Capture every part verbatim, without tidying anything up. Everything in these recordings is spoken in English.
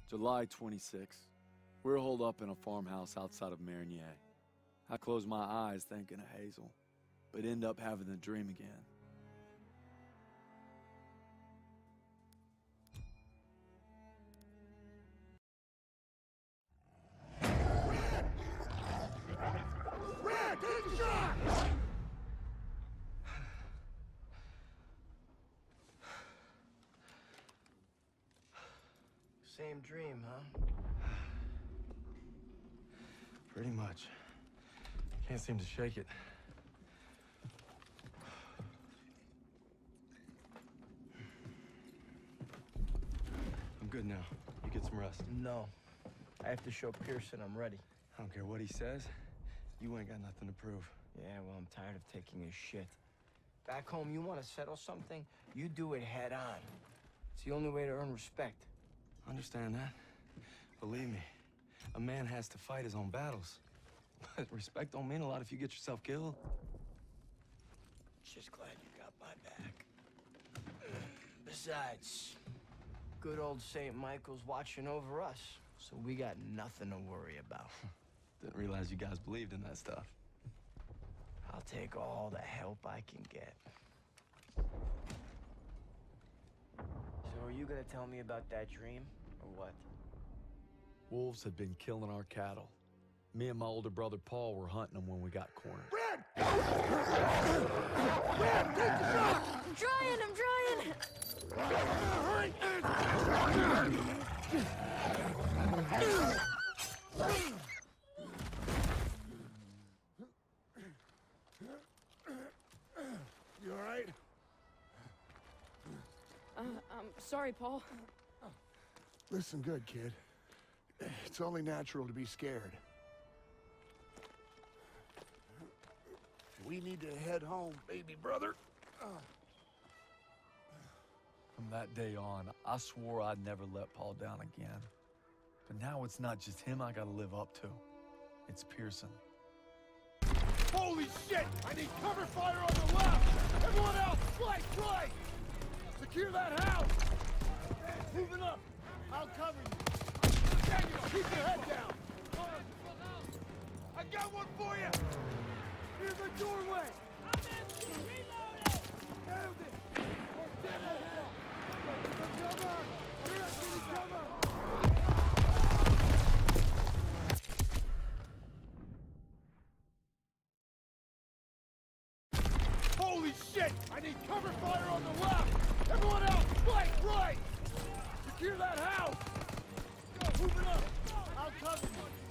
July twenty-sixth. We're holed up in a farmhouse outside of Marigny. I close my eyes thinking of Hazel, but end up having the dream again. Red, take a shot! Same dream, huh? Pretty much. Can't seem to shake it. I'm good now. You get some rest. No. I have to show Pierson I'm ready. I don't care what he says. You ain't got nothing to prove. Yeah, well, I'm tired of taking his shit. Back home, you want to settle something, you do it head on. It's the only way to earn respect. Understand that. Believe me, a man has to fight his own battles. But respect don't mean a lot if you get yourself killed. Just glad you got my back. Besides, good old Saint Michael's watching over us, so we got nothing to worry about. Didn't realize you guys believed in that stuff. I'll take all the help I can get. So are you gonna tell me about that dream, or what? Wolves had been killing our cattle. Me and my older brother Paul were hunting them when we got cornered. Red! Red, take the shot! I'm trying, I'm trying! Hurry! You all right? Uh, I'm sorry, Paul. Listen good, kid. It's only natural to be scared. We need to head home, baby brother. From that day on, I swore I'd never let Paul down again. But now it's not just him I gotta live up to. It's Pierson. Holy shit! I need cover fire on the left! Everyone else, flank right! Secure that house! Moving up! I'll cover you! Daniel, keep your head down! I got one for you! Near the doorway! I'm empty! Reloading! Nailed it! Oh, damn it! Cover! Hurry up, give cover! Holy shit! I need cover fire on the left! Everyone else, flank right! Secure that house! Go, moving up! I'll cover you!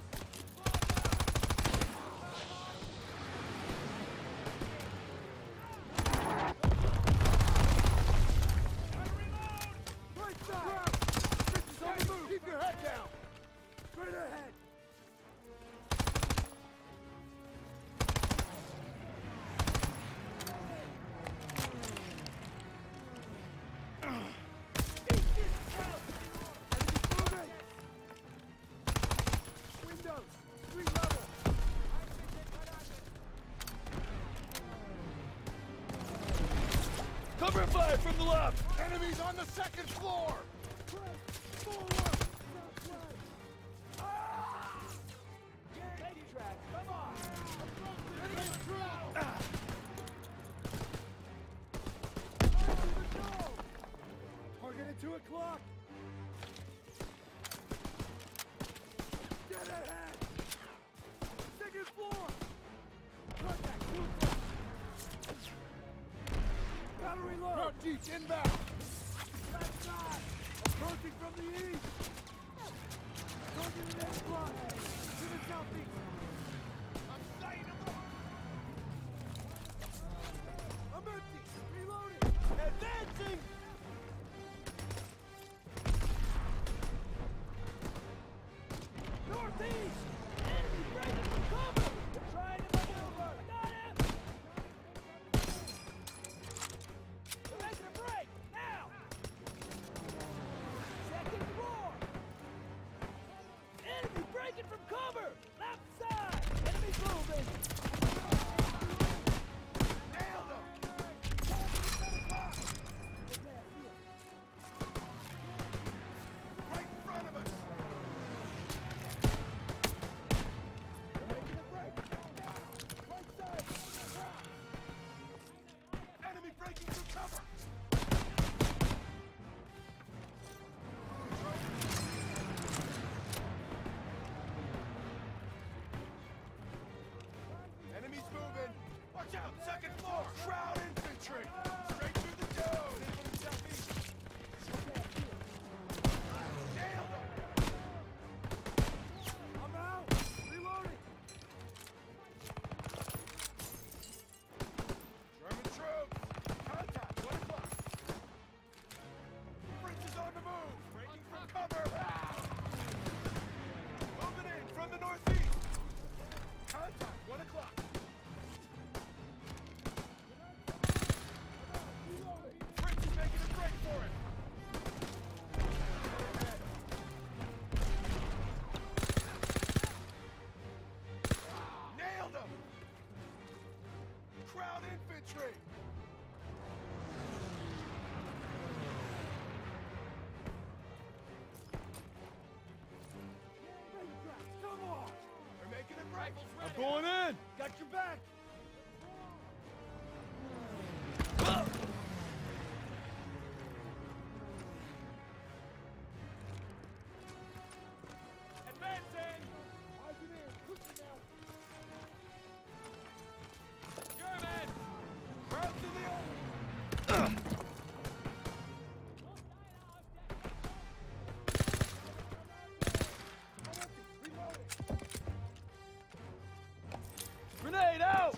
Right side! Bitches on the move! Keep your head down! Straight ahead! Cover fire from the left! Enemies on the second floor! Forward! Ah! Lady track, come on! Enemy through! Ah! Target at two o'clock! Get ahead! Second floor! Contact, two o'clock! Battery low! Route deep, inbound! Left side! Approaching from the east! Target an eight block! To the southeast! I'm sighting them up! I'm empty! Reloading! Advancing! Northeast! Enemy breaking for cover! They're trying to maneuver! I got him! We're making a break! Now! Second floor! Going in! Got your back! Advancing! Engineer, pushing out! German! Crouch to the open! Grenade out!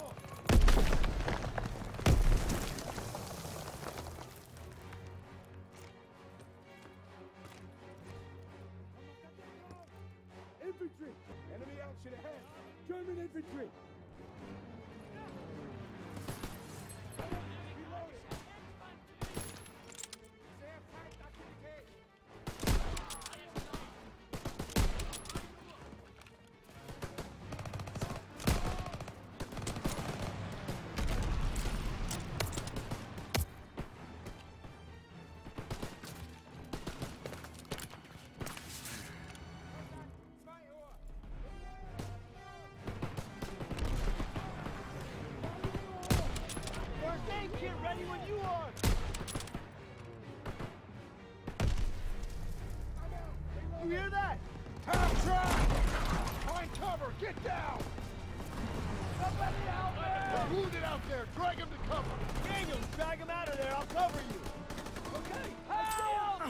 Infantry! Enemy action ahead! German infantry! Get ready when you are! You hear that? Half track! Find cover! Get down! Somebody out there! They're wounded out there! Drag him to cover! Daniels, drag him out of there! I'll cover you! Okay! Help!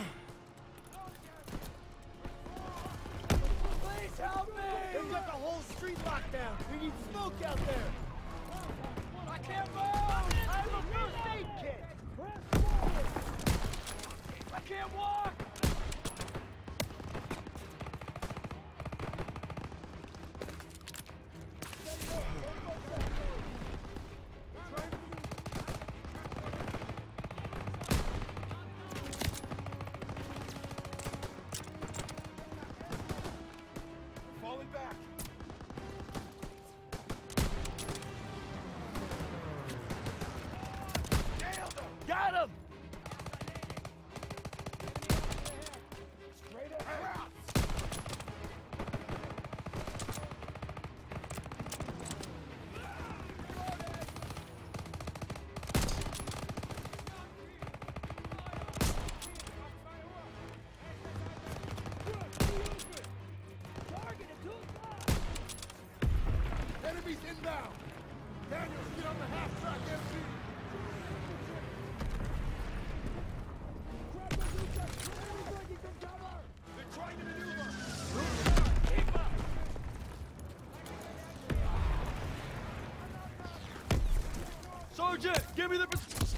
Please help me! They've got the whole street locked down! We need smoke out there! I can't move! I have a first aid kit! Press forward! I can't walk! Falling back! Got him! Straight ahead! Enemies inbound! Daniels, get on the half-track M G! They're trying to maneuver! Keep up! Sergeant, give me the...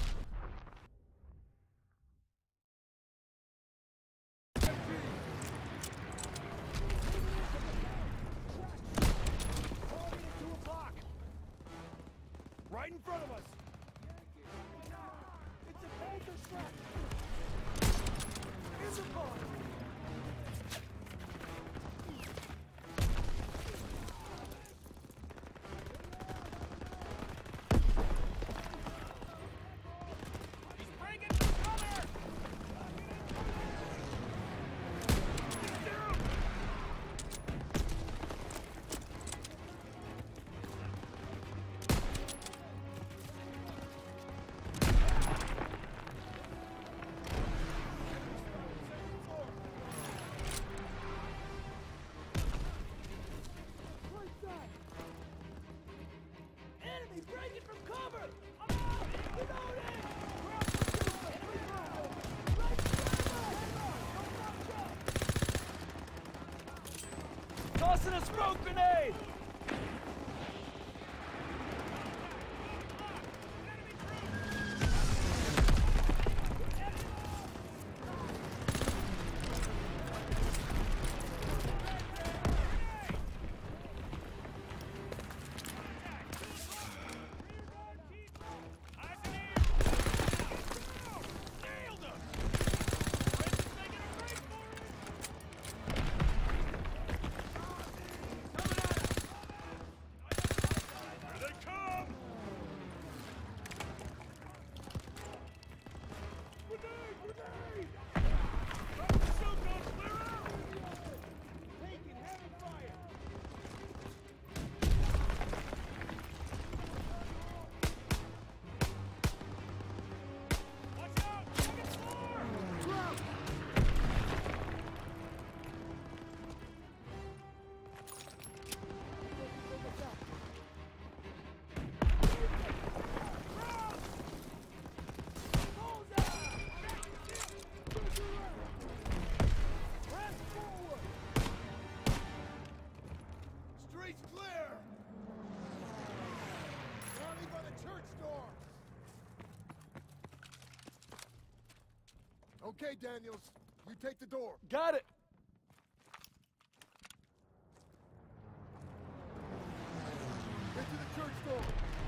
Right in front of us! It's a Panther strike! It's a bomb! He's bringing the cover! Get down! Enemy breaking from cover! I'm out! Reloading! Tossing a smoke grenade! Okay, Daniels. You take the door. Got it! Get to the church door.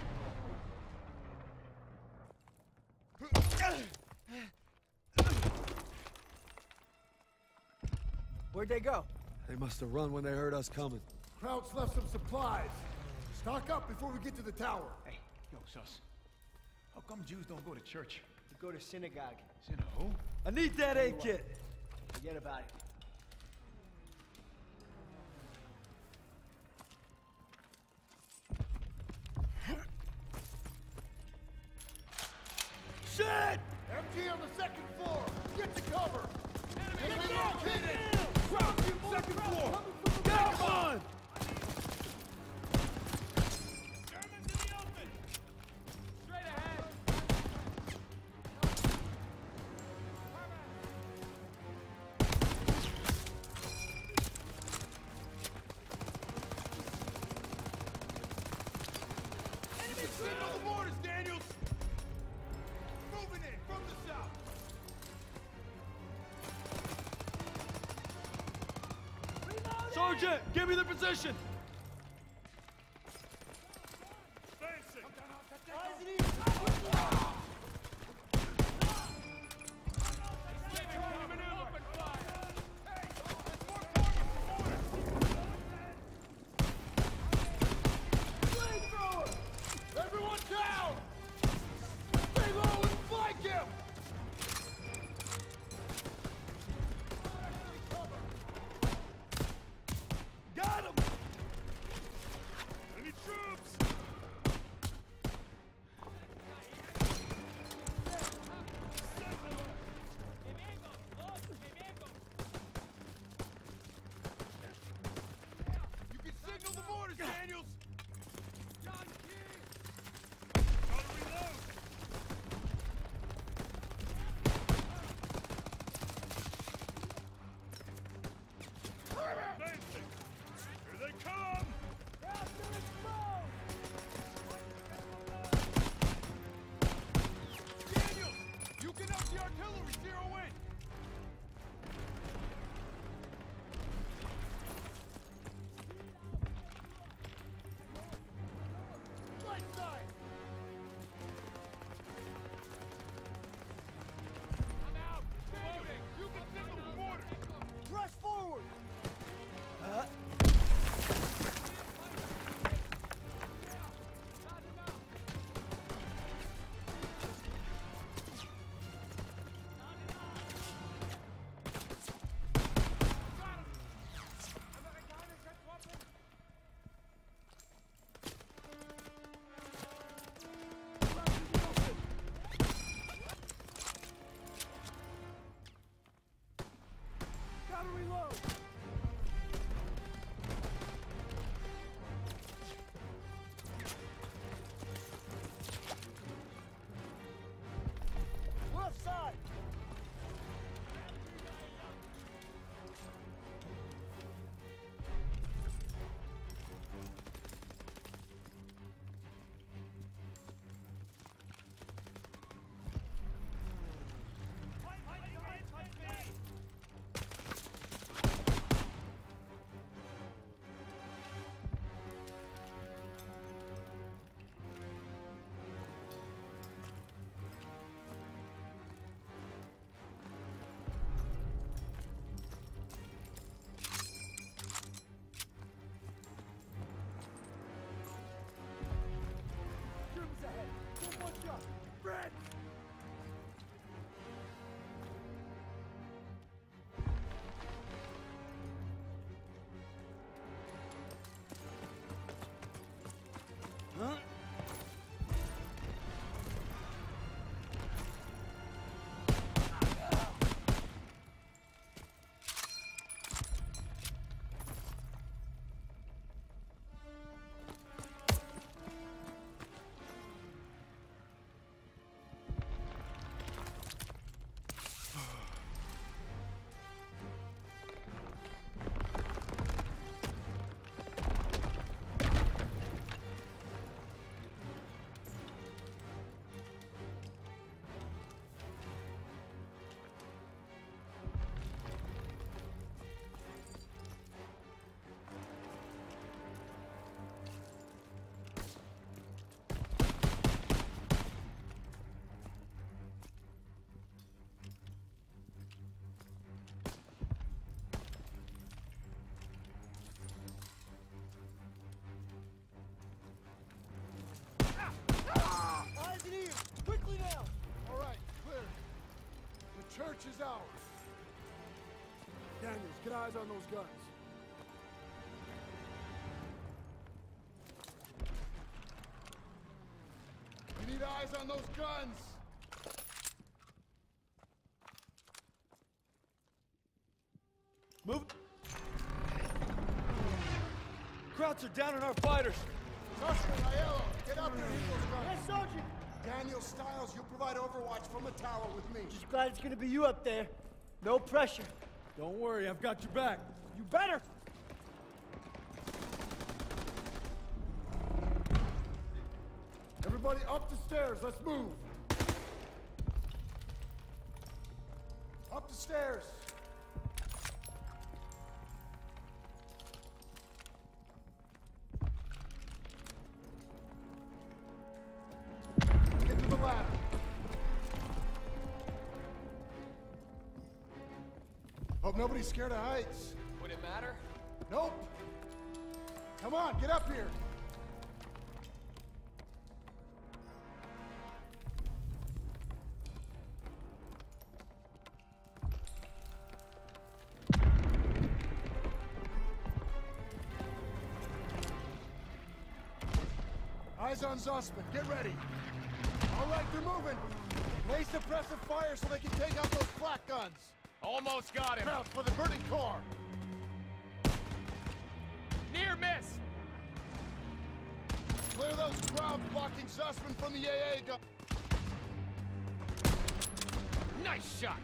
Where'd they go? They must have run when they heard us coming. Krauts left some supplies. Stock up before we get to the tower. Hey, yo, Sus. How come Jews don't go to church? To go to synagogue. You know? I need that aid kit! Forget about it. Shit! M G on the second floor. Get to cover. Enemy located. Second floor! Got one! Germans in the open. Straight ahead. Enemy signal the mortars, Daniels. Moving in from the south. Sergeant, give me the position! Everyone down! Stay low and flank him! Got him! Any troops? You can signal the mortars, Daniels! Gotta reload! Advancing! Here they come! Daniels! You can up the artillery, zero in! Right side! I'm out! Daniels, you can signal the mortar! Rush forward! Gotta reload! Left side! church is ours. Daniels, get eyes on those guns. You need eyes on those guns. Move. Krauts are down on our fighters. Zussman, Danial, get up here and hit those guns. Yes, Sergeant! Daniel, Stiles, you provide overwatch from the tower with me. Just glad it's gonna be you up there. No pressure. Don't worry, I've got your back. You better! Everybody up the stairs, let's move. Up the stairs. Get to the ladder. Hope nobody's scared of heights. Would it matter? Nope. Come on, get up here. Eyes on Zussman. Get ready. All right, they're moving. Lay suppressive fire so they can take out those flak guns. Almost got him. Out for the burning car. Near miss. Clear those crowds blocking Zussman from the A A gun. Nice shot.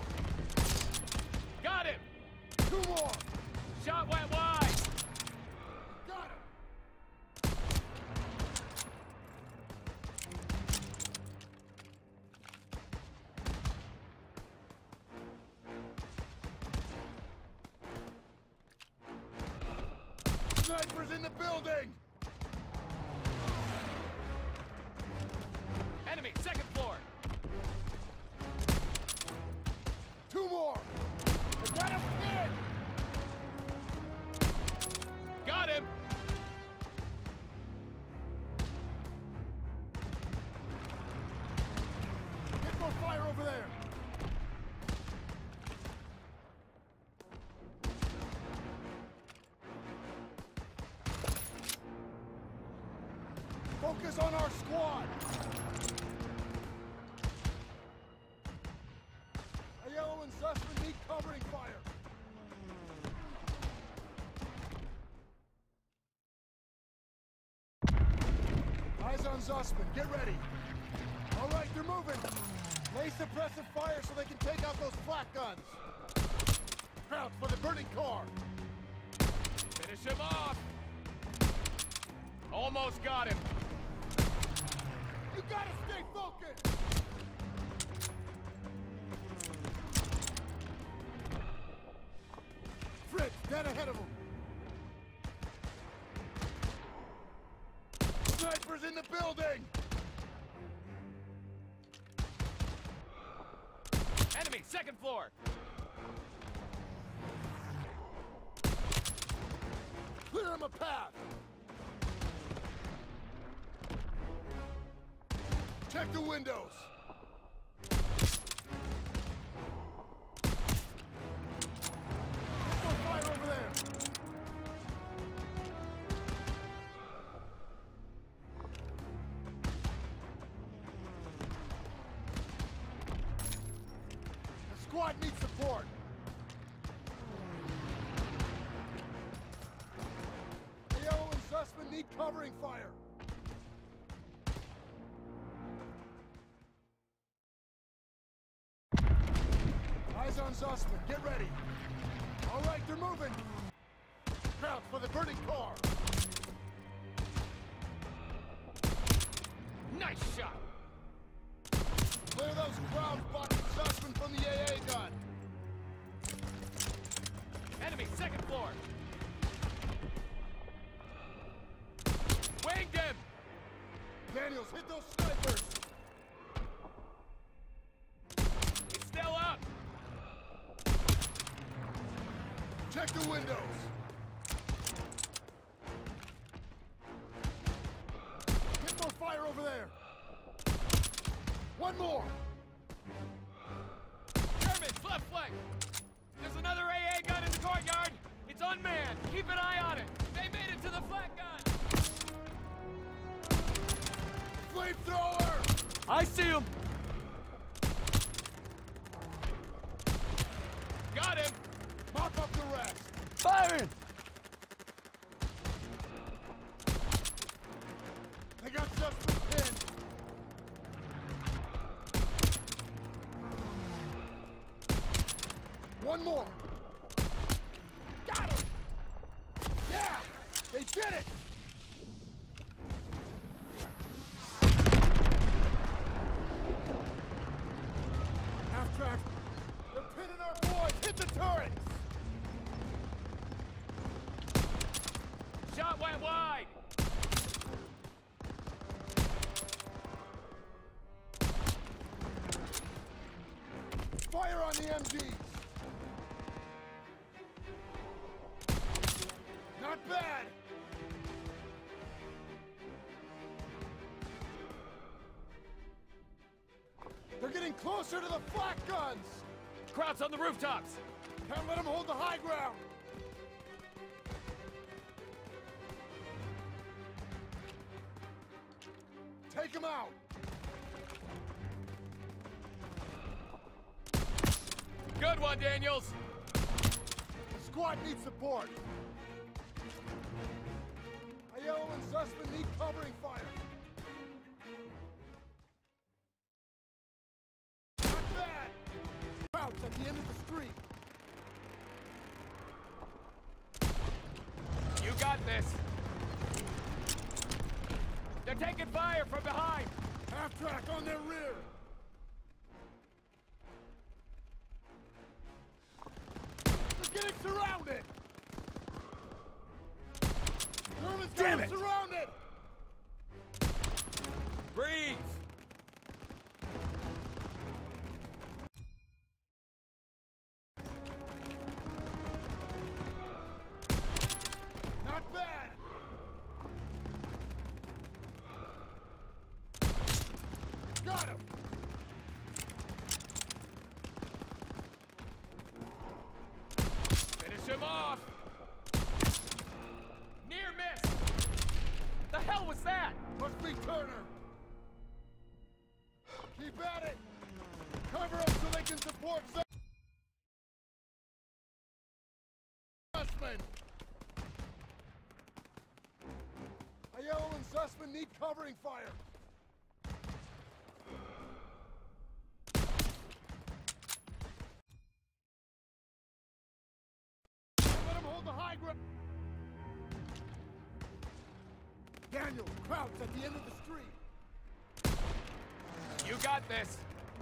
Got him. Two more. Shot went wide. Got him. Snipers in the building! Enemy, second floor. Two more! I got him again. Got him. Get more fire over there! Focus on our squad! Aiello and Zussman need covering fire! Eyes on Zussman, get ready! All right, they're moving! Lay suppressive fire so they can take out those flak guns! Crowd for the burning car! Finish him off. Almost got him. You gotta stay focused! Fritz, dead ahead of him! Snipers in the building! Enemy, second floor. Clear him a path! Check the windows! Get more fire over there! The squad needs support! Aiello and Zussman need covering fire! Eyes on Zussman, get ready! All right, they're moving! Crowd for the burning car! Nice shot. Clear those crowds blocking Zussman from the A A gun! Enemy, second floor. Winged him. Daniels, hit those snipers! He's still up. Check the windows! Get more fire over there! One more! left flank! There's another A A gun in the courtyard! It's unmanned! Keep an eye on it! They made it to the flat gun! Flamethrower! I see him! Got him! Mop up the rest! Firing! They got Zussman pinned! One more! Got him! Yeah! They did it! Half track! They're pinning our boys! Hit the turrets! Shot went wide! Fire on the M Gs! Not bad! They're getting closer to the flak guns! Krauts on the rooftops! Can't let them hold the high ground! Take them out! Good one, Daniels! The squad needs support! Aiello and Zussman need covering fire! Not bad! Crouch at the end of the street! You got this! They're taking fire from behind! Half track on their rear! They're getting surrounded! Germans got Damn them it! surrounded! Breathe! Not bad! Got him! Finish him off! Near miss! The hell was that? Must be Turner! Keep at it! Cover them so they can support Zussman! Aiello and Zussman need covering fire! Let them hold the high ground! Daniel, crouch at the end of the street! You got this!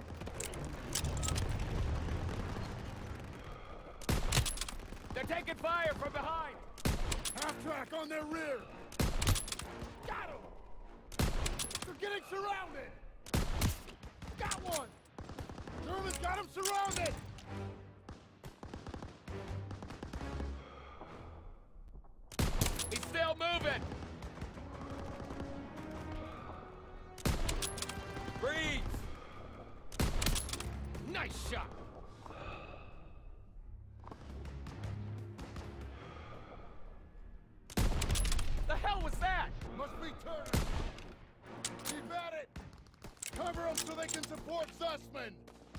They're taking fire from behind! Half track on their rear! Got him! They're getting surrounded! Got one! Germans got him surrounded! He's still moving! Breathe! Nice shot! The hell was that? Must be Turner! Keep at it! Cover them so they can support Zussman!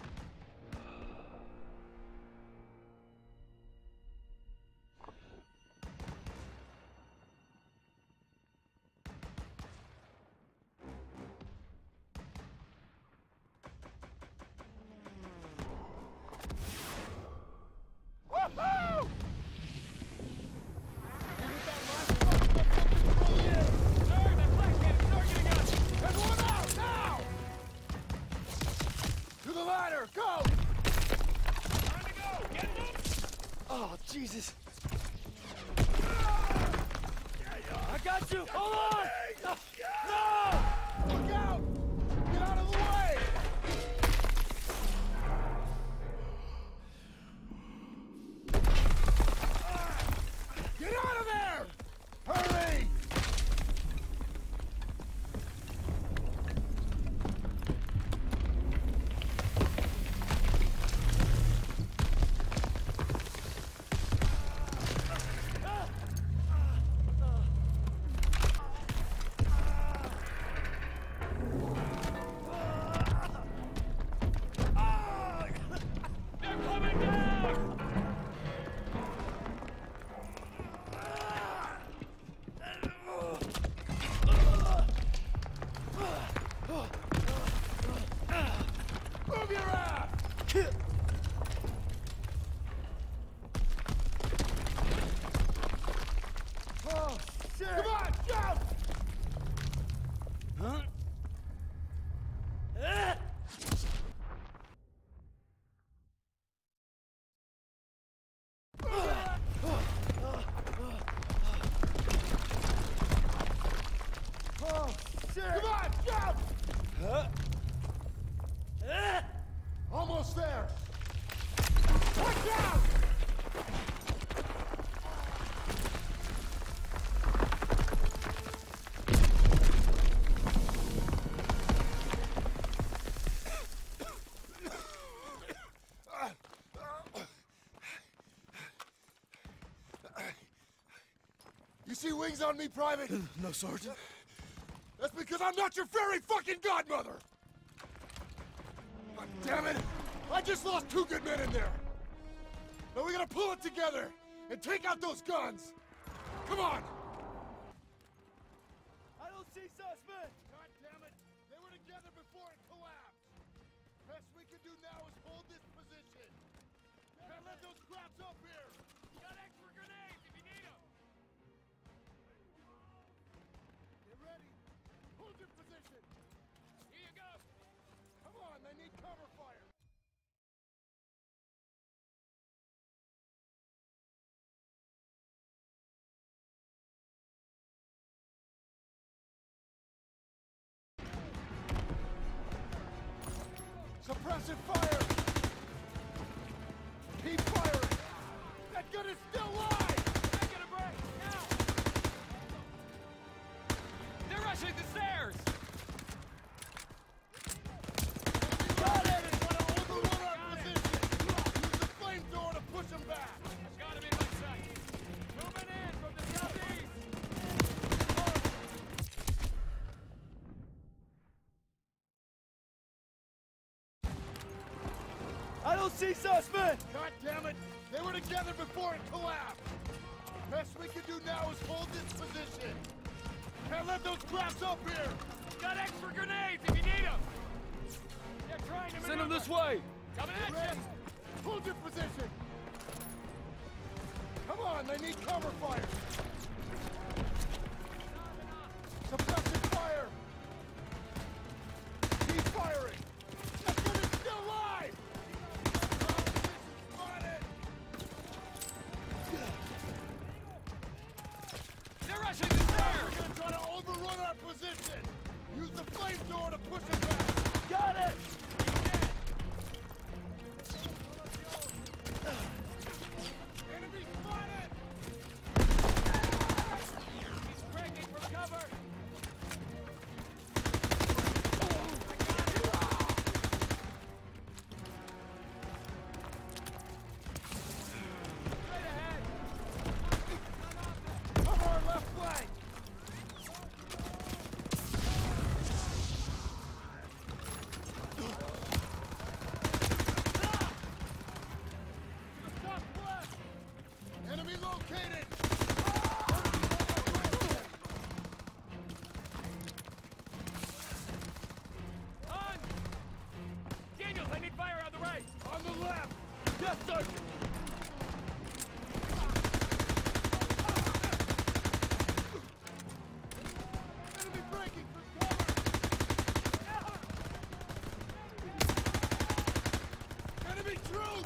Woohoo! Everyone out, now! To the ladder, go! Time to go! Get him! Oh, Jesus! I got you! Hold on! No! No! Look out! Get out of the way! Get out of there! Hurry! Oh, shit! Come on, jump! Huh? Uh. Almost there! Watch out! You see wings on me, Private? No, Sergeant. That's because I'm not your fairy fucking godmother! God damn it! I just lost two good men in there! Now we gotta pull it together and take out those guns! Come on! I don't see Zussman! God damn it! They were together before it collapsed! Best we can do now is hold this position! Can't let those crabs up here! Got extra grenades if you need them. Get ready! Hold your position! Here you go. Come on, they need cover fire! Suppressive fire! Keep firing! That gun is still live! Back in a break. Now. They're rushing the stairs. Got it! Want to overrun our position! Use the flamethrower to push them back! Got him in my sight. Moving in from the southeast. I don't see Zussman! God damn it! They were together before it collapsed! Best we can do now is hold this position! Can't let those crabs up here! Got extra grenades if you need them. They're trying to Send them maneuver. this way! Coming at Ready? you. Hold your position! Come on, they need cover fire! Suppressive fire! Keep firing! That gun is still live! Spotted! They're rushing the stairs. We're gonna try to overrun our position! Use the flamethrower to push it back! Got it! Enemy spotted! He's breaking from cover. Straight ahead. Cover our left flank! To the southwest! Enemy located! On. Daniels, I need fire on the right. On the left! Yes, Sergeant! Enemy breaking for cover! Enemy troops!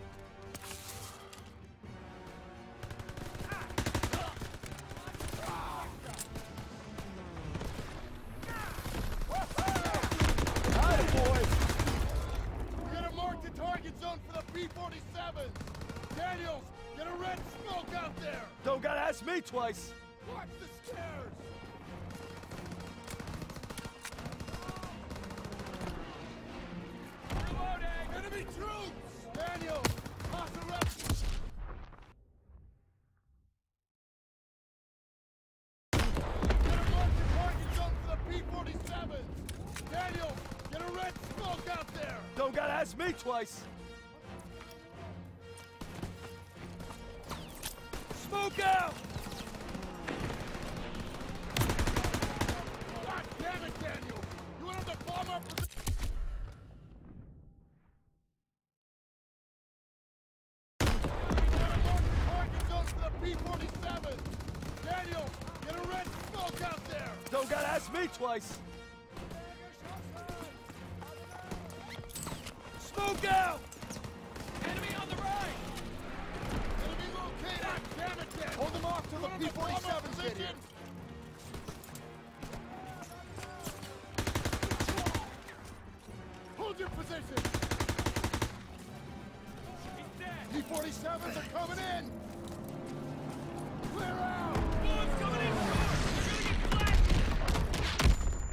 Atta boy! We're gonna mark the target zone for the P forty-sevens! Daniels, get a red smoke out there! Don't gotta ask me twice! Watch the stairs! Reloading. Enemy troops! Daniel, toss a red... Get a mark the target zone for the P forty-sevens! Daniel, get a red smoke out there! Don't gotta ask me twice! Smoke out! God damn it, Daniel! You want him to bomb our position? Target zone for the P forty-sevens! Daniel, get a red smoke out there! Don't gotta ask me twice! Smoke out! Enemy on the right. Enemy located! God damn it, Daniel! Hold them off till the P forty-sevens get here! Germans are coming in! Clear out! Bullets coming in short! You're gonna get blasted!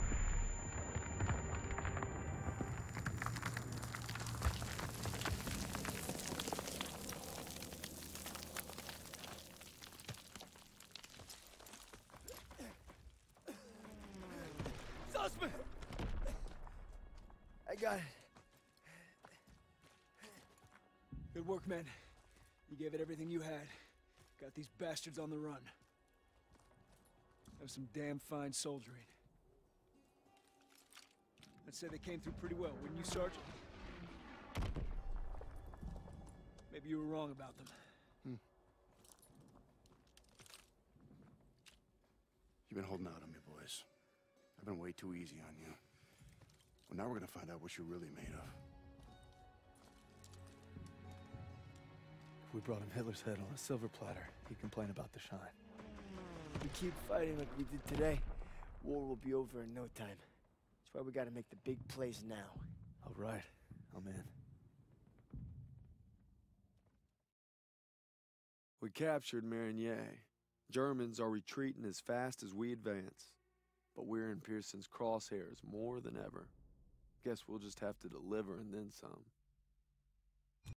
Zussman! I got it. Good work, men. You gave it everything you had. Got these bastards on the run. That was some damn fine soldiering. I'd say they came through pretty well, wouldn't you, Sergeant? Maybe you were wrong about them. Hmm. You've been holding out on me, boys. I've been way too easy on you. Well, now we're gonna find out what you're really made of. If we brought him Hitler's head on a silver platter, he'd complain about the shine. If we keep fighting like we did today, war will be over in no time. That's why we gotta make the big plays now. All right, I'm in. We captured Marigny. Germans are retreating as fast as we advance. But we're in Pierson's crosshairs more than ever. Guess we'll just have to deliver and then some.